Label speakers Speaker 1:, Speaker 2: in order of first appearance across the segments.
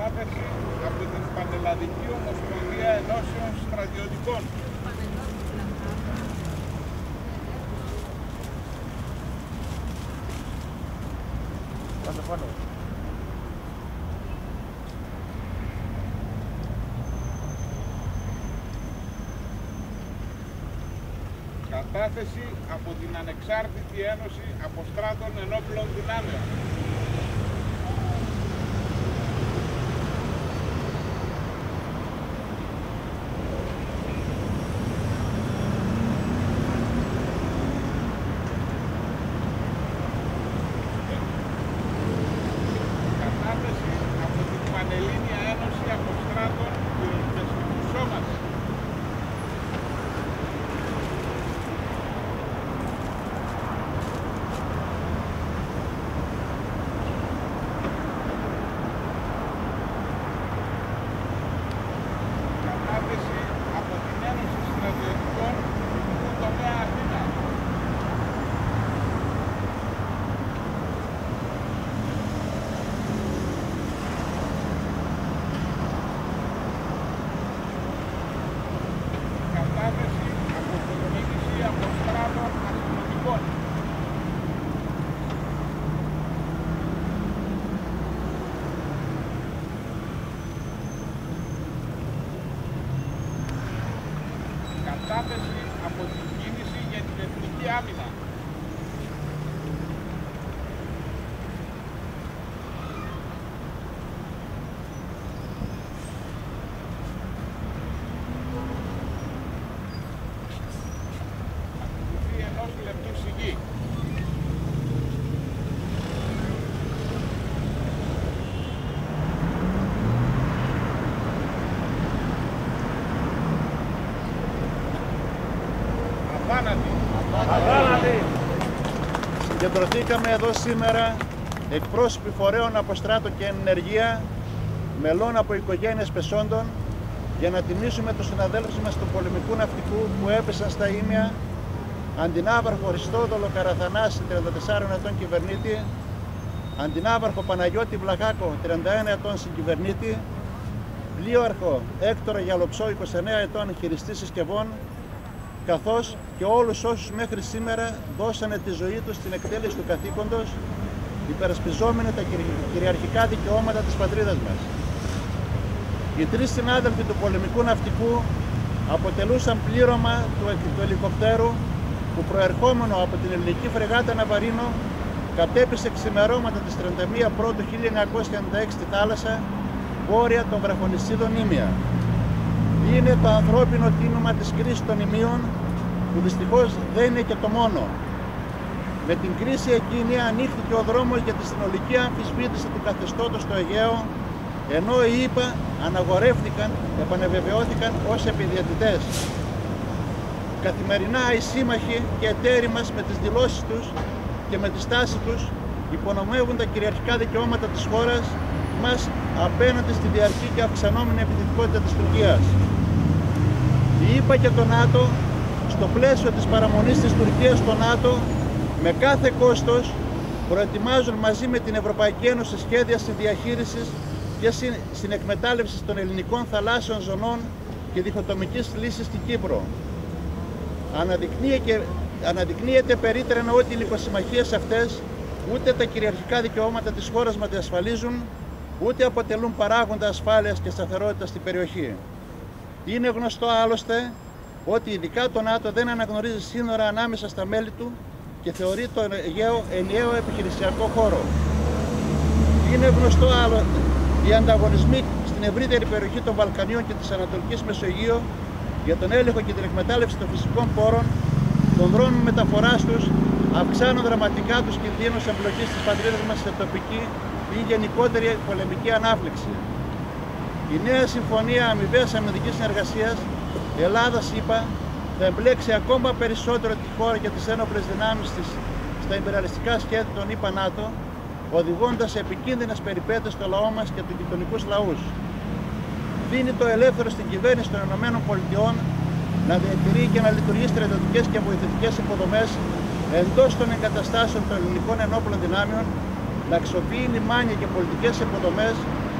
Speaker 1: κατάθεση από την Πανελλαδική Ομοσπονδία Ενώσεων Στρατιωτικών. Κατάθεση από την Ανεξάρτητη Ένωση Αποστράτων Ενόπλων Δυνάμεων. Κατάθεση από την Πανελλήνια Ένωση Αποστράτων Πυροσβεστικού Σώματος. Από την Ένωση Στρατιωτικών του τομέα Αθήνα. Κατάθεση από την Κίνηση Αποστράτων Αστυνομικών. Κατάθεση από την Κίνηση για την Εθνική Άμυνα. Ακολουθεί ενός λεπτού σιγή.
Speaker 2: Αθάνατη. Συγκεντρωθήκαμε εδώ σήμερα εκπρόσωποι φορέων από στράτο και ενεργεία, μελών από οικογένειες πεσόντων, για να τιμήσουμε τους συναδέλφους μας του πολεμικού ναυτικού που έπεσαν στα ήμια, αντινάβαρχο Χριστόδολο Καραθανάση, 34 ετών κυβερνήτη, αντινάβαρχο Παναγιώτη Βλαχάκο, 31 ετών συγκυβερνήτη, πλοίαρχο Έκτορα Γιαλοψό, 29 ετών χειριστή συσκευών, καθώς και όλους όσους μέχρι σήμερα δώσανε τη ζωή τους στην εκτέλεση του καθήκοντος, υπερασπιζόμενοι τα κυριαρχικά δικαιώματα της πατρίδας μας. Οι τρεις συνάδελφοι του πολεμικού ναυτικού αποτελούσαν πλήρωμα του ελικοπτέρου που, προερχόμενο από την ελληνική φρεγάτα Ναβαρίνο, κατέπισε ξημερώματα της 31 Πρώτου 1996 στη θάλασσα, βόρεια των βραχονησίδων Ήμια. Είναι το ανθρώπινο τίμημα της κρίσης των Ιμίων, που δυστυχώς δεν είναι και το μόνο. Με την κρίση εκείνη ανοίχθηκε ο δρόμος για τη συνολική αμφισβήτηση του καθεστώτος στο Αιγαίο, ενώ οι ΗΠΑ αναγορεύτηκαν, επανεβεβαιώθηκαν ως επιδιαιτητές. Καθημερινά οι σύμμαχοι και εταίροι μας με τις δηλώσεις τους και με τη στάση τους υπονομεύουν τα κυριαρχικά δικαιώματα της χώρας μας απέναντι στη διαρκή και αυξανόμενη επιθετικότητα της Τουρκίας. Οι ΗΠΑ και το ΝΑΤΟ, στο πλαίσιο της παραμονής της Τουρκίας στο ΝΑΤΟ, με κάθε κόστος προετοιμάζουν μαζί με την Ευρωπαϊκή Ένωση σχέδια συνδιαχείρισης και συνεκμετάλλευσης των ελληνικών θαλάσσιων ζωνών και διχοτομικής λύσης στην Κύπρο. Αναδεικνύεται περίτρανα ότι οι λικοσυμμαχίες αυτές ούτε τα κυριαρχικά δικαιώματα της χώρας μας διασφαλίζουν, ούτε αποτελούν παράγοντα ασφάλειας και σταθερότητας στην περιοχή. Είναι γνωστό άλλωστε ότι ειδικά το ΝΑΤΟ δεν αναγνωρίζει σύνορα ανάμεσα στα μέλη του και θεωρεί το Αιγαίο ενιαίο επιχειρησιακό χώρο. Είναι γνωστό άλλωστε οι ανταγωνισμοί στην ευρύτερη περιοχή των Βαλκανίων και της Ανατολικής Μεσογείου για τον έλεγχο και την εκμετάλλευση των φυσικών πόρων, των δρόμων μεταφοράς τους, αυξάνουν δραματικά τους κινδύνους εμπλοκής της πατρίδας μας σε τοπική ή γενικότερη πολεμική ανάφλεξη. Η νέα συμφωνία αμοιβαίας αμυντικής συνεργασίας Ελλάδα-ΣΥΠΑ θα εμπλέξει ακόμα περισσότερο τη χώρα και τις ένοπλες δυνάμεις της στα υπεραλιστικά σχέδια των ΗΠΑ-ΝΑΤΟ, οδηγώντας σε επικίνδυνες περιπέτειες στο λαό μας και τους γειτονικούς λαούς. Δίνει το ελεύθερο στην κυβέρνηση των ΗΠΑ να διατηρεί και να λειτουργεί στρατιωτικές και βοηθητικές υποδομές εντός των εγκαταστάσεων των ελληνικών ενόπλων δυνάμεων, να αξιοποιεί λιμάνια και πολιτικές υποδομές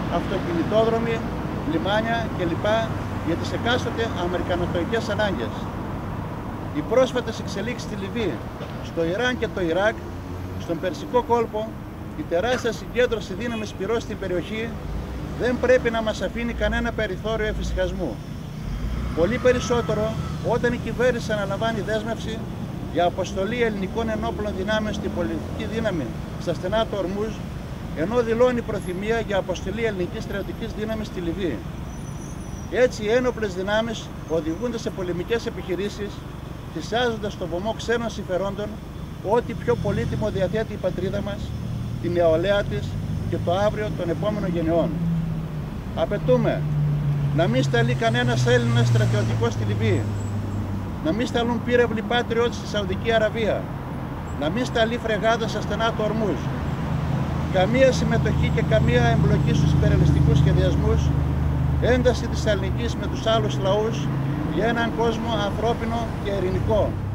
Speaker 2: αυτοκινητόδρομοι, λιμάνια κλπ. Για τις εκάστοτε αμερικανοτοικές ανάγκες. Οι πρόσφατες εξελίξεις στη Λιβύη, στο Ιράν και το Ιράκ, στον Περσικό κόλπο, η τεράστια συγκέντρωση δύναμης πυρός στην περιοχή δεν πρέπει να μας αφήνει κανένα περιθώριο εφησυχασμού. Πολύ περισσότερο όταν η κυβέρνηση αναλαμβάνει δέσμευση για αποστολή ελληνικών ενόπλων δυνάμεων στην πολιτική δύναμη στα στενά του Ορμούζ, ενώ δηλώνει προθυμία για αποστολή ελληνικής στρατιωτικής δύναμης στη Λιβύη. Έτσι οι ένοπλες δυνάμεις οδηγούνται σε πολεμικές επιχειρήσεις, θυσιάζοντας στο βωμό ξένων συμφερόντων ό,τι πιο πολύτιμο διαθέτει η πατρίδα μας, τη νεολαία της και το αύριο των επόμενων γενεών. Απαιτούμε να μην σταλεί κανένας Έλληνας στρατιωτικός στη Λιβύη, να μην σταλούν πύρευλοι Patriot στη Σαουδική Αραβία, να μην σταλεί φρεγάδα στα στενά του Ορμούζ, καμία συμμετοχή και καμία εμπλοκή στους υπερελιστικούς σχεδιασμούς, ένταση της ελληνικής με τους άλλους λαούς για έναν κόσμο ανθρώπινο και ειρηνικό.